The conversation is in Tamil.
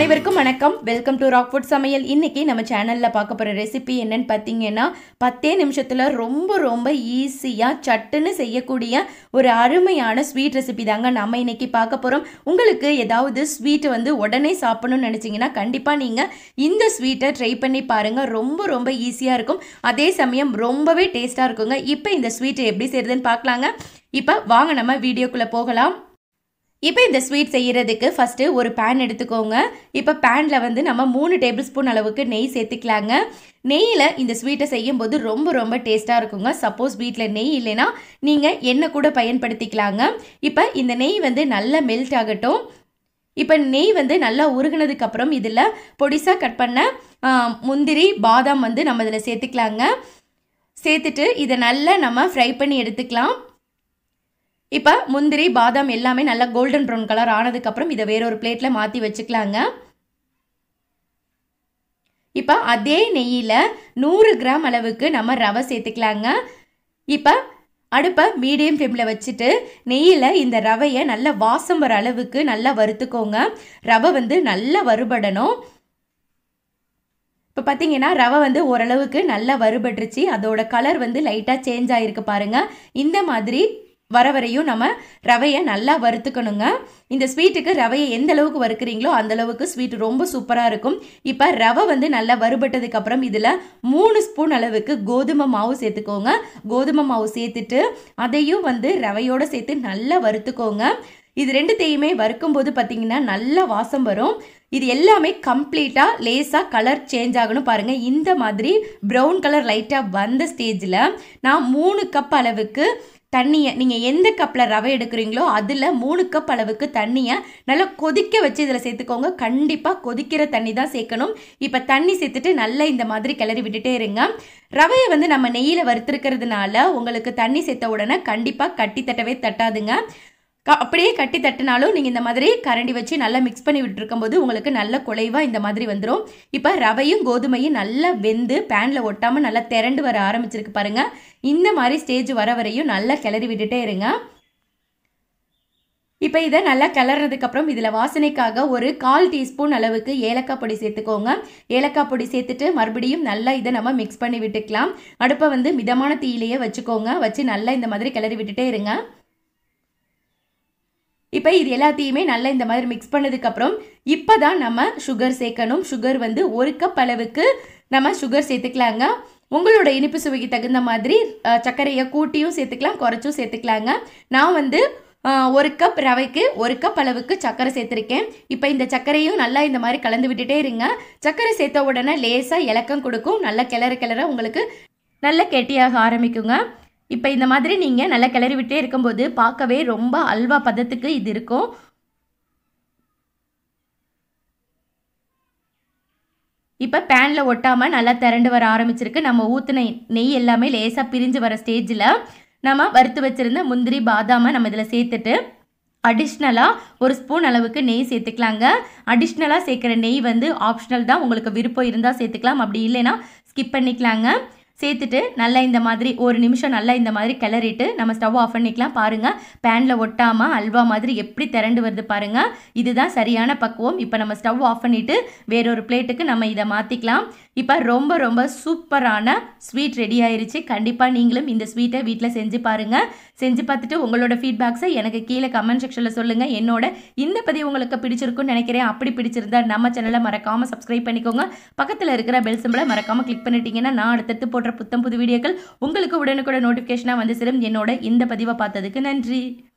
அனைவருக்கும் வணக்கம். வெல்கம் டு ராக் ஃபுட் சமையல். இன்னைக்கு நம்ம சேனல்ல பார்க்க போற ரெசிபி என்னன்னு பார்த்தீங்கன்னா 10 நிமிஷத்துல ரொம்ப ஈஸியா சட்டுன்னு செய்யக்கூடிய ஒரு அருமையான ஸ்வீட் ரெசிபி தாங்க நம்ம இன்னைக்கு பார்க்க போறோம். உங்களுக்கு ஏதாவது ஸ்வீட் உடனே சாப்பிடணும்னு நினைச்சீங்கன்னா கண்டிப்பா நீங்க இந்த ஸ்வீட்டை ட்ரை பண்ணி பாருங்க. ரொம்ப ஈஸியா இருக்கும், அதே சமயம் ரொம்பவே டேஸ்டா இருக்குங்க. இப்போ இந்த ஸ்வீட் எப்படி செய்யறதுன்னு பார்க்கலாங்க. இப்போ வாங்க நம்ம வீடியோக்குள்ள போகலாம். இப்போ இந்த ஸ்வீட் செய்யறதுக்கு ஃபர்ஸ்ட் ஒரு பேன் எடுத்துக்கோங்க. இப்போ பேனில் நம்ம 3 டேபிள் ஸ்பூன் அளவுக்கு நெய் சேர்த்துக்கலாங்க. நெய்யில் இந்த ஸ்வீட்டை செய்யும்போது ரொம்ப டேஸ்ட்டாக இருக்குங்க. சப்போஸ் வீட்டில் நெய் இல்லைன்னா நீங்கள் எண்ணெய் கூட பயன்படுத்திக்கலாங்க. இப்போ இந்த நெய் நல்லா மெல்ட் ஆகட்டும். இப்போ நெய் நல்லா உருகினதுக்கப்புறம் இதில் பொடிசாக கட் பண்ண முந்திரி பாதாம் நம்ம இதில் சேர்த்துக்கலாங்க. சேர்த்துட்டு இதை நல்லா நம்ம ஃப்ரை பண்ணி எடுத்துக்கலாம். இப்போ முந்திரி பாதாம் எல்லாமே நல்லா கோல்டன் ப்ரௌன் கலர் ஆனதுக்கப்புறம் இதை வேறொரு பிளேட்டில் மாற்றி வச்சுக்கலாங்க. இப்போ அதே நெய்யில் 100 கிராம் அளவுக்கு நம்ம ரவை சேர்த்துக்கலாங்க. இப்போ அடுப்பை மீடியம் ஃப்ளேமில் வச்சுட்டு நெய்யில் இந்த ரவையை நல்லா வாசம் வர அளவுக்கு நல்லா வறுத்துக்கோங்க. ரவை நல்லா வறுபடணும். இப்போ பார்த்தீங்கன்னா ரவை ஓரளவுக்கு நல்லா வறுபட்டுருச்சு. அதோட கலர் லைட்டாக சேஞ்ச் ஆகிருக்கு பாருங்கள். இந்த மாதிரி வர வரையும் நம்ம ரவையை நல்லா வறுத்துக்கணுங்க. இந்த ஸ்வீட்டுக்கு ரவையை எந்த அளவுக்கு வறுக்கிறீங்களோ அந்த அளவுக்கு ஸ்வீட் ரொம்ப சூப்பராக இருக்கும். இப்போ ரவை நல்லா வறுபட்டதுக்கு அப்புறம் இதில் 3 ஸ்பூன் அளவுக்கு கோதுமை மாவு சேர்த்துக்கோங்க. கோதுமை மாவு சேர்த்துட்டு அதையும் ரவையோடு சேர்த்து நல்லா வறுத்துக்கோங்க. இது ரெண்டுத்தையுமே வறுக்கும்போது பார்த்தீங்கன்னா நல்லா வாசம் வரும். இது எல்லாமே கம்ப்ளீட்டாக லேசாக கலர் சேஞ்ச் ஆகணும் பாருங்கள். இந்த மாதிரி ப்ரௌன் கலர் லைட்டாக வந்த ஸ்டேஜில் நான் 3 கப் அளவுக்கு தண்ணியை, நீங்கள் எந்த கப்பில் ரவை எடுக்கிறீங்களோ அதில் 3 கப் அளவுக்கு தண்ணியை நல்லா கொதிக்க வச்சு இதில் சேர்த்துக்கோங்க. கண்டிப்பாக கொதிக்கிற தண்ணி தான் சேர்க்கணும். இப்போ தண்ணி சேர்த்துட்டு நல்லா இந்த மாதிரி கிளறி விட்டுட்டே இருங்க. ரவையை நம்ம நெய்யில் வறுத்துருக்கிறதுனால உங்களுக்கு தண்ணி சேர்த்த உடனே கண்டிப்பாக கட்டி தட்டவே தட்டாதுங்க. அப்படியே கட்டி தட்டினாலும் நீங்கள் இந்த மாதிரி கரண்டி வச்சு நல்லா மிக்ஸ் பண்ணி விட்டுருக்கும்போது உங்களுக்கு நல்ல குலைவாக இந்த மாதிரி வந்துடும். இப்போ ரவையும் கோதுமையும் நல்லா வெந்து பேனில் ஒட்டாமல் நல்லா திரண்டு வர ஆரம்பிச்சிருக்கு பாருங்கள். இந்த மாதிரி ஸ்டேஜ் வர வரையும் நல்லா கிளறி விட்டுட்டே இருங்க. இப்போ இதை நல்லா கிளறதுக்கப்புறம் இதில் வாசனைக்காக ஒரு 1/4 டீஸ்பூன் அளவுக்கு ஏலக்காய் பொடி சேர்த்துக்கோங்க. ஏலக்காய் பொடி சேர்த்துட்டு மறுபடியும் நல்லா இதை நம்ம மிக்ஸ் பண்ணி விட்டுக்கலாம். அடுப்பை மிதமான தீயிலேயே வச்சுக்கோங்க. வச்சு நல்லா இந்த மாதிரி கிளறி விட்டுட்டே இருங்க. இப்போ இது எல்லாத்தையுமே நல்லா இந்த மாதிரி மிக்ஸ் பண்ணதுக்கப்புறம் இப்போ தான் நம்ம சுகர் சேர்க்கணும். சுகர் 1 கப் அளவுக்கு நம்ம சுகர் சேர்த்துக்கலாங்க. உங்களோட இனிப்பு சுவைக்கு தகுந்த மாதிரி சர்க்கரையை கூட்டியும் சேர்த்துக்கலாம், குறைச்சும் சேர்த்துக்கலாங்க. நான் 1 கப் ரவைக்கு 1 கப் அளவுக்கு சர்க்கரை சேர்த்துருக்கேன். இப்போ இந்த சர்க்கரையும் நல்லா இந்த மாதிரி கலந்து விட்டுட்டே இருங்க. சர்க்கரை சேர்த்த உடனே லேசாக இலக்கம் கொடுக்கும். நல்லா கிளற உங்களுக்கு நல்லா கெட்டியாக ஆரம்பிக்குங்க. இப்போ இந்த மாதிரி நீங்கள் நல்லா கிளறி விட்டே இருக்கும்போது பார்க்கவே ரொம்ப அல்வா பதத்துக்கு இது இருக்கும். இப்போ பேனில் ஒட்டாமல் நல்லா திரண்டு வர ஆரம்பிச்சிருக்கு. நம்ம ஊற்றின நெய் எல்லாமே லேசாக பிரிஞ்சு வர ஸ்டேஜில் நம்ம வறுத்து வச்சுருந்த முந்திரி பாதாமை நம்ம இதில் சேர்த்துட்டு அடிஷ்னலாக 1 ஸ்பூன் அளவுக்கு நெய் சேர்த்துக்கலாங்க. அடிஷ்னலாக சேர்க்குற நெய் ஆப்ஷனல் தான். உங்களுக்கு விருப்பம் இருந்தால் சேர்த்துக்கலாம், அப்படி இல்லைன்னா ஸ்கிப் பண்ணிக்கலாங்க. சேர்த்துட்டு நல்லா இந்த மாதிரி 1 நிமிஷம் நல்லா இந்த மாதிரி கிளறிட்டு நம்ம ஸ்டவ் ஆஃப் பண்ணிக்கலாம். பாருங்கள் பேனில் ஒட்டாமல் அல்வா மாதிரி எப்படி திரண்டு வருது பாருங்கள். இதுதான் சரியான பக்குவம். இப்போ நம்ம ஸ்டவ் ஆஃப் பண்ணிவிட்டு வேறொரு பிளேட்டுக்கு நம்ம இதை மாற்றிக்கலாம். இப்போ ரொம்ப சூப்பரான ஸ்வீட் ரெடி ஆயிருச்சு. கண்டிப்பாக நீங்களும் இந்த ஸ்வீட்டை வீட்டில் செஞ்சு பாருங்கள். செஞ்சு பார்த்துட்டு உங்களோட ஃபீட்பேக்ஸை எனக்கு கீழே கமெண்ட் செக்ஷனில் சொல்லுங்கள். என்னோட இந்த பதிவு உங்களுக்கு பிடிச்சிருக்குன்னு நினைக்கிறேன். அப்படி பிடிச்சிருந்தா நம்ம சேனலை மறக்காமல் சப்ஸ்கிரைப் பண்ணிக்கோங்க. பக்கத்தில் இருக்கிற பெல் சிம்பலை மறக்காமல் கிளிக் பண்ணிட்டீங்கன்னா நான் அடுத்தடுத்து போடுற புத்தம் புது வீடியோக்கள் உங்களுக்கு உடனுக்குடன் நோட்டிஃபிகேஷனாக சேரும். என்னோட இந்த பதிவை பார்த்ததுக்கு நன்றி.